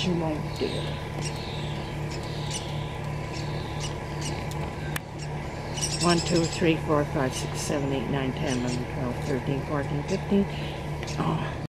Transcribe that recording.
she won't do it. One, 2, 3, 4, 5, 6, 7, 8, 9, 10, 11, 12, 13, 14, 15. Oh.